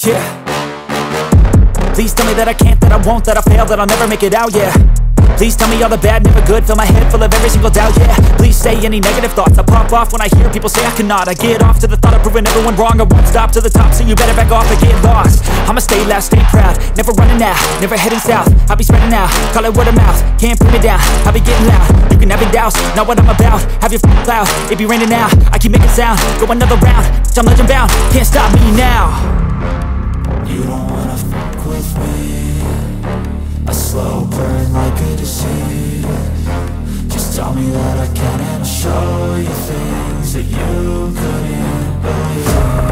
Yeah. Please tell me that I can't, that I won't, that I fail, that I'll never make it out, yeah. Please tell me all the bad, never good, fill my head full of every single doubt, yeah. Please say any negative thoughts, I pop off when I hear people say I cannot. I get off to the thought of proving everyone wrong, I won't stop to the top, so you better back off and get lost. I'ma stay loud, stay proud, never running out, never heading south. I'll be spreading out, call it word of mouth, can't put me down, I'll be getting loud. You can have your doubts, not what I'm about, have your f***ing cloud, it be raining now. I keep making sound, go another round, I'm legend bound, can't stop me now. You don't wanna fuck with me, a slow burn like a disease. Just tell me that I can and I'll show you things that you couldn't believe.